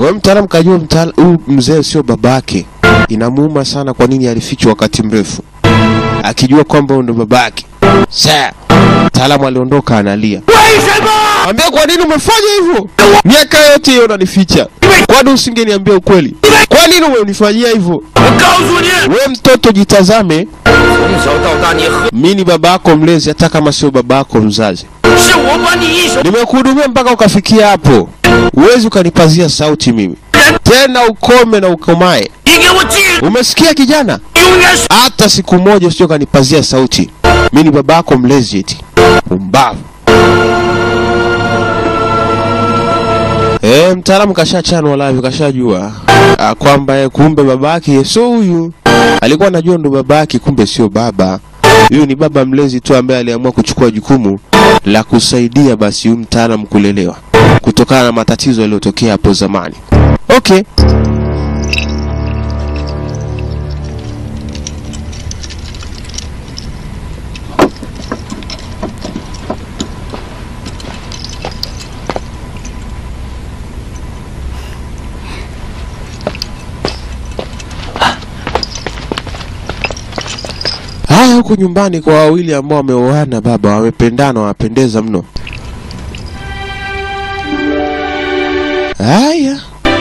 Wewe mtaalamu kajua huyu mzee sio babake. Inamuuma sana kwa nini alifichwa wakati mrefu. Akijua kwamba ndo babake. Sasa mtaalamu aliondoka analia. Ambia kwa nini umefanya hivyo? Miaka yote hiyo unanificha. Kwa nini usingeniambia ukweli? Kwa nini umenifanyia hivyo? Wewe mtoto jitazame. Mimi ni babako mlezi hata kama sio babako mzazi. Nimekuhudumia mpaka ukafikia hapo. Uwezi ukanipazia sauti mimi. Tena ukome na ukomae. Umesikia kijana? Hata siku moja usije ukanipazia sauti. Mimi ni babako mlezi eti. Umbavu. Mtaalamu kashachanwa live, kashajua kwamba kumbe babake sio huyu. Alikuwa anajua ndo babake, kumbe sio baba. Huyu ni baba mlezi tu ambaye aliamua kuchukua jukumu la kusaidia basi huyu mtaalamu kulelewa kutokana na matatizo yaliyotokea hapo zamani. Okay. Huko nyumbani kwa wawili ambao wameoana baba, wamependana, wanapendeza mno. Haya.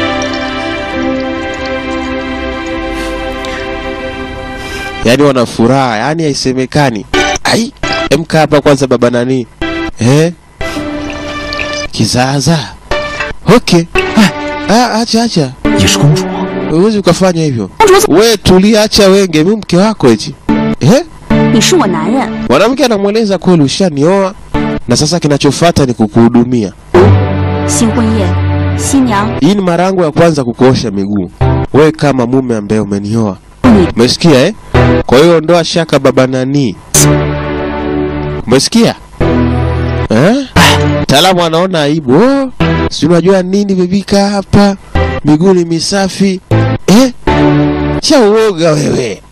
Yaani wana furaha, yaani haisemekani. Ai, mka hapa kwanza baba nani? Kizaza. Okay. Acha. Uwezi ukafanya hivyo. Wewe tulia, acha wenge, mimi mke wako eti. Mwanamke anamueleza kweli ushanioa na sasa kinachofuata ni kukuhudumia. Hii ni mara yangu ya kwanza kukuosha miguu. Wewe kama mume ambaye umenioa. Umesikia Kwa hiyo ndoa shaka baba nani. Umesikia? Mtaalamu anaona aibu. Si unajua nini bebika hapa? Miguu ni misafi. Cha uoga wewe.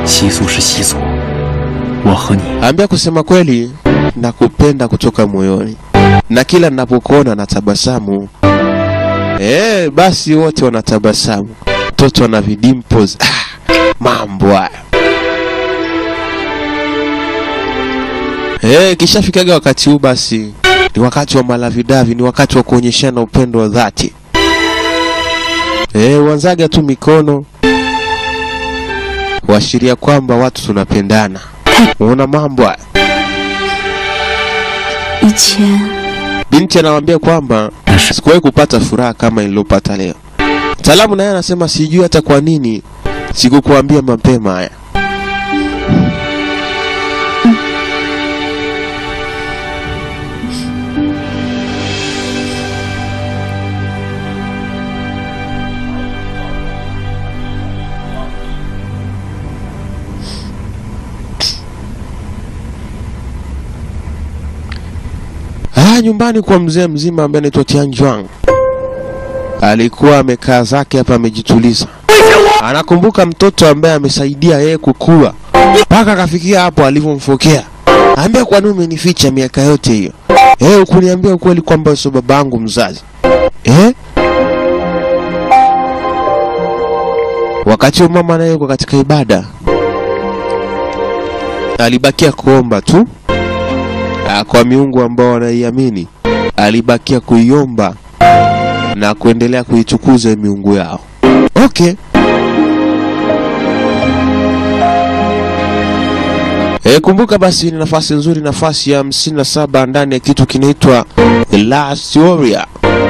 Ambia kusema kweli nakupenda kutoka moyoni. Na kila ninapokuona natabasamu. Basi wote wanatabasamu. Mtoto ana vidimples. Mambo haya. Kisha fikaga wakati huu basi ni wakati wa malavidavi, ni wakati wa kuonyeshana upendo wa dhati. Wanzaga tu mikono kuashiria kwamba watu tunapendana. Unaona mambo haya. Binti anawaambia kwamba sikuwahi kupata furaha kama nilopata leo. Mtaalamu naye anasema sijui hata kwa nini sikukuambia mapema haya. Nyumbani kwa mzee mzima ambaye anaitwa Tianjuang. Alikuwa amekaa zake hapa amejituliza. Anakumbuka mtoto ambaye amesaidia yeye kukua mpaka kafikia hapo alivyomfokea. Ambia kwa nini umenificha miaka yote hiyo? Ukuniambia ukweli kwamba sio babangu mzazi. Wakati mama naye yuko katika ibada, alibakia kuomba tu. Kwa miungu ambao wanaiamini, alibakia kuiomba na kuendelea kuitukuza miungu yao. Okay. Kumbuka basi ni nafasi nzuri, nafasi ya 57 ndani ya kitu kinaitwa The Last Warrior.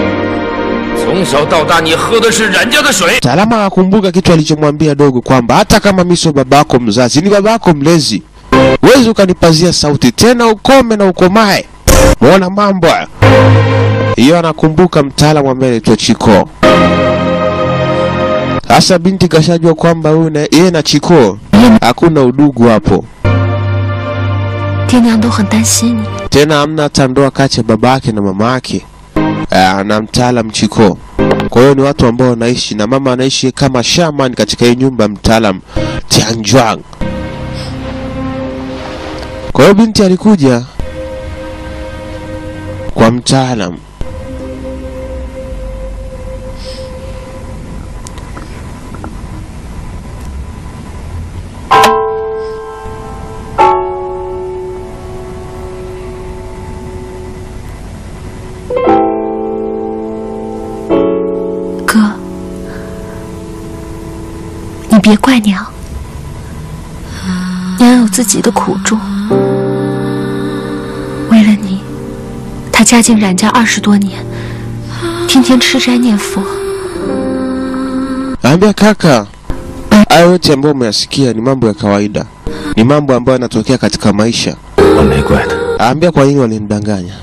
Talama akumbuka kitu alichomwambia dogo kwamba hata kama mimi sio babako mzazi, ni babako mlezi. Wewe ukanipazia sauti tena ukome na ukomae. Muona mambo. Hiyo anakumbuka mtaalamu ambaye anaitwa Chiko. Hasa binti kashajua kwamba yeye na Chiko hakuna udugu hapo. Tena hamna tandoa kati ya babake na mamake. Na mtaalamu Chiko. Kwa hiyo ni watu ambao wanaishi na mama anaishi kama shaman katika hii nyumba mtaalamu Tianjuang. Kwa hiyo binti alikuja kwa mtaalamu. 别怪娘，娘有自己的苦衷。为了你，她家境冉家20多年，天天吃斋念佛。 Ambia kaka, hayo yote ambayo umeyasikia ni mambo ya kawaida, ni mambo ambayo yanatokea katika maisha. Ambia kwa nini walinidanganya.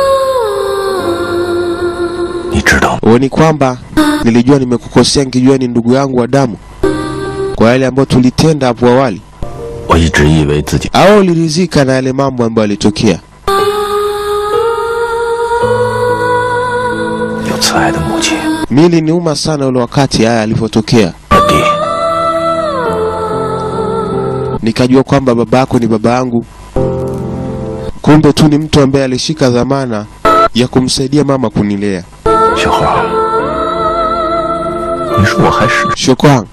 Ni kwamba nilijua nimekukosea, nikijua ni ndugu yangu wa damu kwa yale ambayo tulitenda hapo awali. Au uliridhika na yale mambo ambayo yalitokea? Mili niuma sana ule wakati haya alipotokea. Nikajua kwamba babako ni baba yangu, kumbe tu ni mtu ambaye alishika dhamana ya kumsaidia mama kunilea. Shukrani.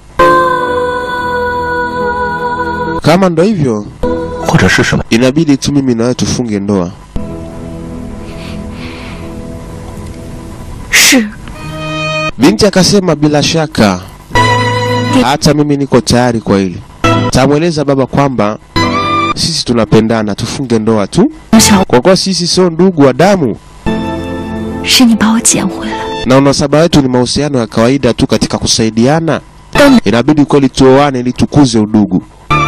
Kama ndo hivyo, inabidi tu mimi na wewe tufunge ndoa. Binti akasema bila shaka, hata mimi niko tayari kwa hili. Tamweleza baba kwamba sisi tunapendana, tufunge ndoa tu. Kwa kuwa sisi sio ndugu wa damu. Na unasaba wetu ni mahusiano ya kawaida tu katika kusaidiana. Inabidi kweli tuoane ili tukuze udugu.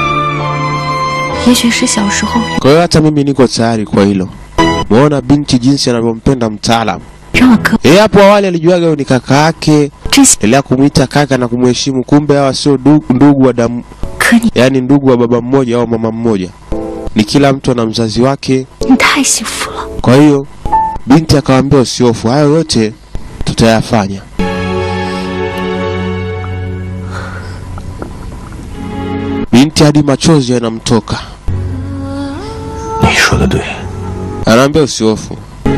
Kwa hiyo hata mimi niko tayari kwa hilo. Muona binti jinsi anavyompenda mtaalamu. Hapo awali alijuaga ni kaka yake, ile kumuita kaka na kumheshimu, kumbe hawa sio ndugu wa damu. Yaani ndugu wa baba mmoja au mama mmoja. Ni kila mtu ana mzazi wake. Kwa hiyo binti akamwambia usihofu, hayo yote tutayafanya. Binti hadi machozi yanamtoka. Anaambia usihofu.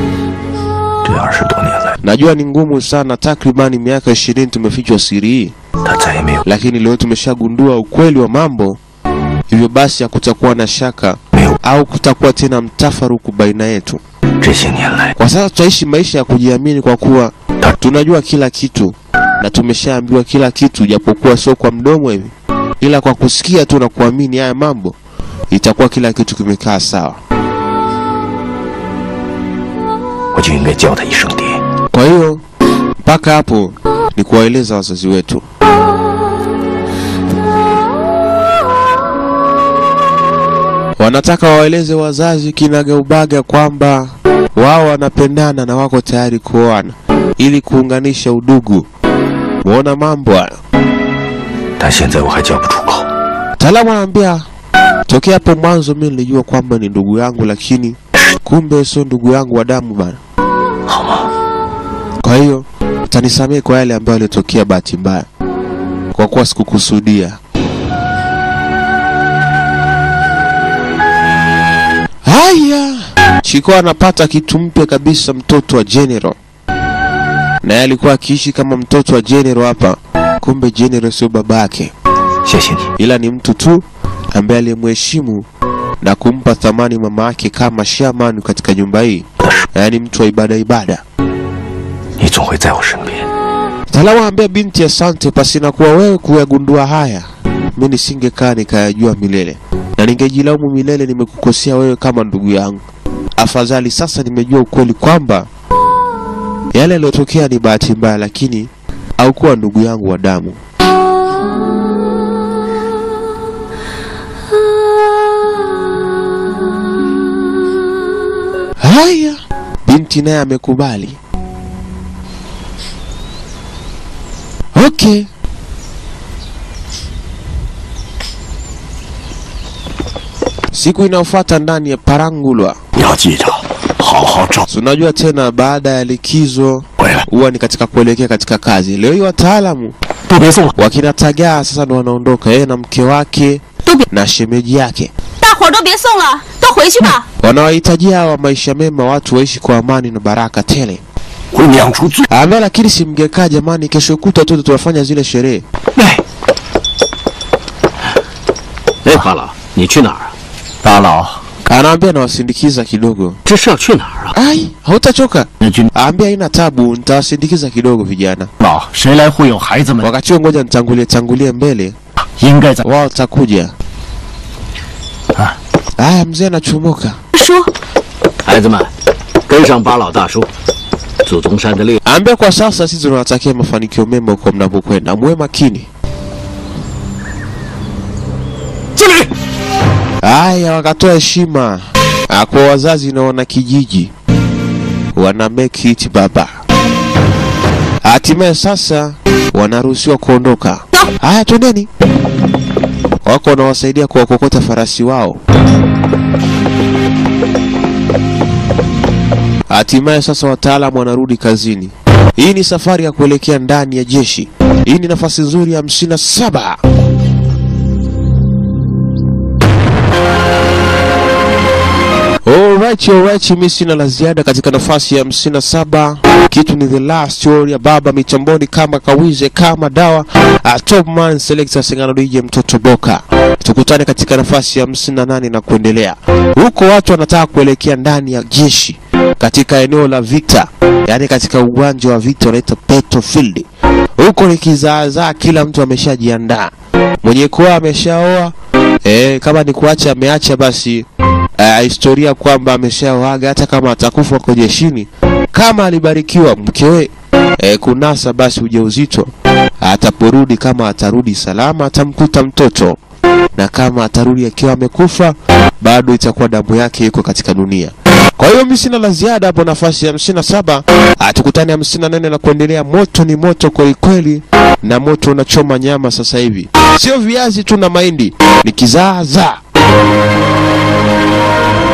Najua ni ngumu sana, takribani miaka 20 tumefichwa siri hii. Lakini leo tumeshagundua ukweli wa mambo. Hivyo basi hakutakuwa na shaka au kutakuwa tena mtafaruku baina yetu. Kwa sasa tutaishi maisha ya kujiamini kwa kuwa tunajua kila kitu na tumeshaambiwa kila kitu, japokuwa sio kwa mdomo hivi, ila kwa kusikia tu na kuamini haya mambo, itakuwa kila kitu kimekaa sawa. Kwa hiyo mpaka hapo ni kuwaeleza wazazi wetu. Wanataka waeleze wazazi kinagaubaga kwamba wao wanapendana na wako tayari kuoana ili kuunganisha udugu. Muona mambo haya. Taalamu anambia tokea hapo mwanzo mimi nilijua kwamba ni ndugu yangu, lakini kumbe sio ndugu yangu wa damu bana. Kwa hiyo utanisamehe kwa yale ambayo yalitokea bahati mbaya, kwa kuwa sikukusudia. Haya, Chiko anapata kitu mpya kabisa, mtoto wa General. Na yeye alikuwa akiishi kama mtoto wa General hapa. Kumbe General sio babake, ila ni mtu tu ambaye alimheshimu na kumpa thamani mama yake kama shaman katika nyumba hii. Yaani mtu wa ibada. Talawa ambia binti asante, pasina kuwa wewe kuyagundua haya mimi nisingekaa nikayajua milele. Na ningejilaumu milele nimekukosea wewe kama ndugu yangu. Afadhali sasa nimejua ukweli kwamba yale yaliyotokea ni bahati mbaya, lakini haukuwa ndugu yangu wa damu. Haya, binti naye amekubali. Okay. Siku inayofuata ndani ya Parangulwa. Unajua tena baada ya likizo huwa ni katika kuelekea katika kazi. Leo hii wataalamu wakina Tagaa sasa ndo wanaondoka, yeye na mke wake na shemeji yake. Wanawahitajia wa maisha mema, watu waishi kwa amani na baraka tele. Ame lakini si mngekaa jamani, kesho kuta tu tunafanya zile sherehe. Pala, ni去哪儿? Pala. Anaambia na wasindikiza kidogo. Ai, hautachoka. Aambia ina tabu, nitawasindikiza kidogo vijana. Wakati ngoja nitangulie mbele. wao watakuja. Haya, mzee anachomoka. 叔， 孩子们，跟上巴老大叔。祖宗山的猎。 Ambia kwa sasa sisi tunawatakia mafanikio mema kwa mnapokwenda. Muwe makini. Haya, wakatoa heshima kwa wazazi na wana kijiji. Wana make it baba. Hatimaye sasa wanaruhusiwa kuondoka. Haya, twendeni. Wako wanawasaidia kuwakokota farasi wao. Hatimaye sasa wataalamu wanarudi kazini. Hii ni safari ya kuelekea ndani ya jeshi. Hii ni nafasi nzuri ya 57. Alright, mimi sina la ziada katika nafasi ya 57. Kitu ni the last story ya baba mitamboni kama kawize kama dawa. Top man selector Singano DJ mtoto Boka. Tukutane katika nafasi ya 58 na kuendelea. Huko watu wanataka kuelekea ndani ya jeshi katika eneo la vita, yani katika uwanja wa vita unaitwa battlefield. Huko ni kizaazaa, kila mtu ameshajiandaa. Mwenye kuoa ameshaoa, kama ni kuacha ameacha, basi historia kwamba ameshaoaga hata kama atakufa kwa jeshini. Kama alibarikiwa mkewe kunasa, basi ujauzito ataporudi, kama atarudi salama atamkuta mtoto, na kama atarudi akiwa amekufa bado itakuwa damu yake iko katika dunia. Kwa hiyo mimi sina la ziada hapo nafasi ya 57. Tukutane 58 na kuendelea. Moto ni moto kwa kweli, na moto unachoma nyama sasa hivi. Sio viazi tu na mahindi, ni kizaazaa.